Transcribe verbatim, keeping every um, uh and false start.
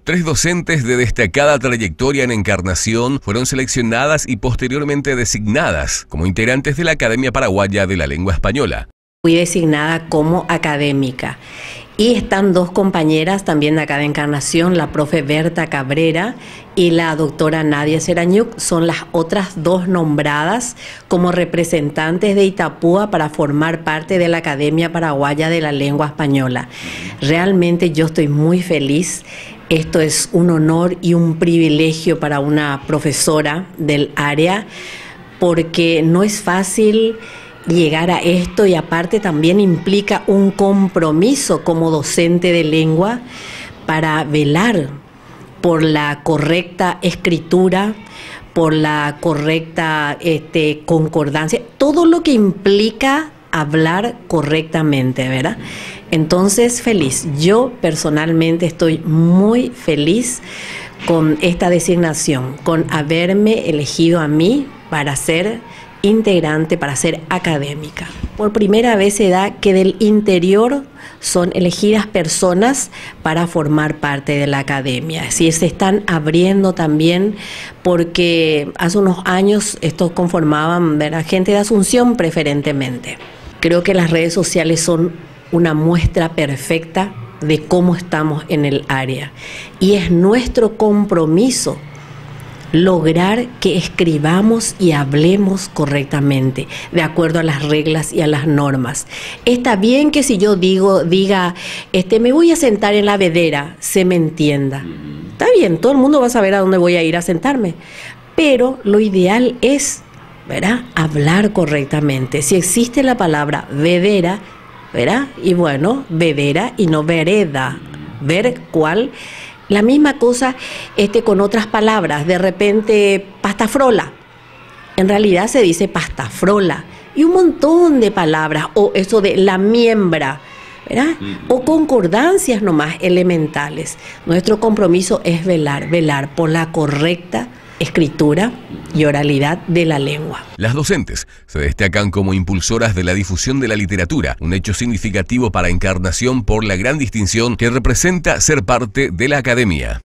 Tres docentes de destacada trayectoria en Encarnación fueron seleccionadas y posteriormente designadas como integrantes de la Academia Paraguaya de la Lengua Española. Fui designada como académica y están dos compañeras también de acá de Encarnación, la profe Berta Cabrera y la doctora Nadia Serañuk, son las otras dos nombradas como representantes de Itapúa para formar parte de la Academia Paraguaya de la Lengua Española. Realmente yo estoy muy feliz. Esto es un honor y un privilegio para una profesora del área, porque no es fácil llegar a esto y aparte también implica un compromiso como docente de lengua para velar por la correcta escritura, por la correcta este, concordancia, todo lo que implica hablar correctamente, ¿verdad? Entonces, feliz. Yo personalmente estoy muy feliz con esta designación, con haberme elegido a mí para ser integrante, para ser académica. Por primera vez se da que del interior son elegidas personas para formar parte de la academia. Sí, se están abriendo también, porque hace unos años estos conformaban, ¿verdad?, gente de Asunción preferentemente. Creo que las redes sociales son una muestra perfecta de cómo estamos en el área. Y es nuestro compromiso lograr que escribamos y hablemos correctamente, de acuerdo a las reglas y a las normas. Está bien que si yo digo, diga, este, me voy a sentar en la vedera, se me entienda. Está bien, todo el mundo va a saber a dónde voy a ir a sentarme. Pero lo ideal es, ¿verdad?, hablar correctamente. Si existe la palabra vedera, ¿verdad?, y bueno, vedera y no vereda, ver cuál. La misma cosa este, con otras palabras, de repente pastafrola, en realidad se dice pastafrola, y un montón de palabras, o eso de la miembra, ¿verdad?, o concordancias nomás elementales. Nuestro compromiso es velar, velar por la correcta escritura y oralidad de la lengua. Las docentes se destacan como impulsoras de la difusión de la literatura, un hecho significativo para Encarnación por la gran distinción que representa ser parte de la academia.